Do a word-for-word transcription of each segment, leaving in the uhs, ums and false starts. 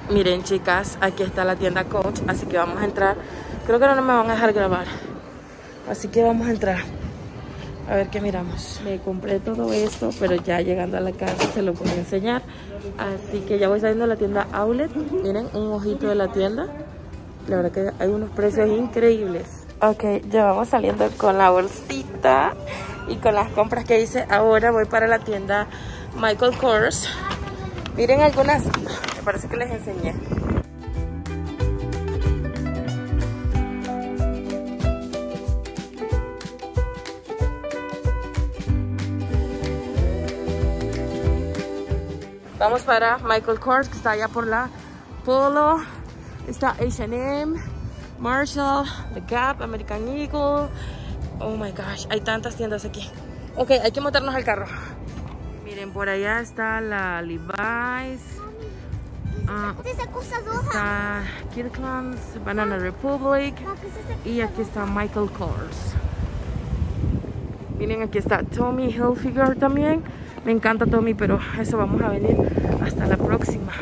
Miren, chicas, aquí está la tienda Coach, así que vamos a entrar. Creo que no me van a dejar grabar, así que vamos a entrar a ver qué miramos. Me compré todo esto, pero ya llegando a la casa se lo voy a enseñar. Así que ya voy saliendo de la tienda Outlet. Miren, un ojito de la tienda. La verdad que hay unos precios increíbles. Ok, ya vamos saliendo con la bolsita y con las compras que hice. Ahora voy para la tienda Michael Kors. Miren algunas, me parece que les enseñé. Vamos para Michael Kors, que está allá por la Polo. Está H and M, Marshall, The Gap, American Eagle. Oh my gosh, hay tantas tiendas aquí. Ok, hay que montarnos al carro. Miren, por allá está la Levi's. Uh, está Kirkland's, Banana Republic. Y aquí está Michael Kors. Miren, aquí está Tommy Hilfiger también. Me encanta Tommy, pero eso vamos a venir hasta la próxima.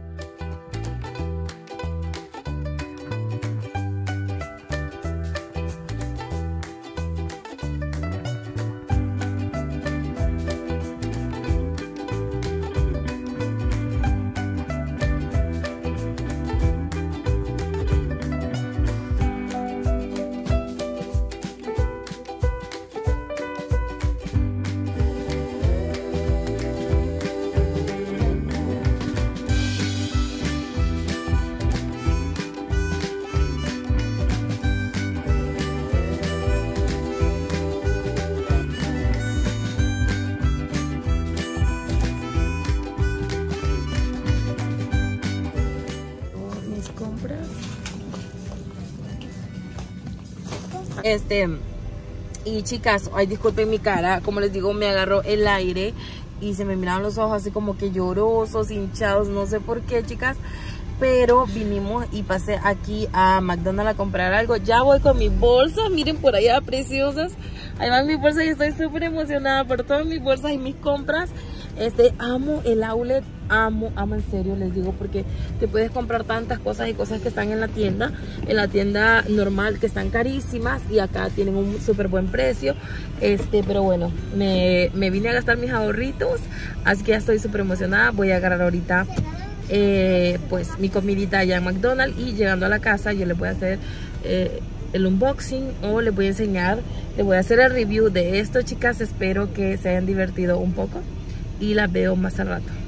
Este, y chicas, ay, disculpen mi cara, como les digo, me agarró el aire y se me miraron los ojos así como que llorosos, hinchados, no sé por qué, chicas. Pero vinimos y pasé aquí a McDonald's a comprar algo. Ya voy con mi bolsa, miren por allá, preciosas. Ahí va mi bolsa y estoy súper emocionada por todas mis bolsas y mis compras. Este, amo el outlet, amo, amo en serio, les digo, porque te puedes comprar tantas cosas y cosas que están en la tienda, en la tienda normal, que están carísimas, y acá tienen un súper buen precio. Este, pero bueno, me, me vine a gastar mis ahorritos, así que ya estoy súper emocionada. Voy a agarrar ahorita eh, pues mi comidita allá en McDonald's, y llegando a la casa yo les voy a hacer eh, el unboxing, o les voy a enseñar, les voy a hacer el review de esto, chicas. Espero que se hayan divertido un poco y las veo más al rato.